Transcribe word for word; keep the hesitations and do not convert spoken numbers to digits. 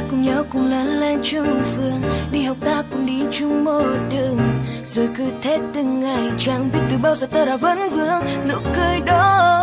cùng nhau cùng lan lan chung phường, đi học ta cùng đi chung một đường, rồi cứ thế từng ngày chẳng biết từ bao giờ ta đã vẫn vương nụ cười đó.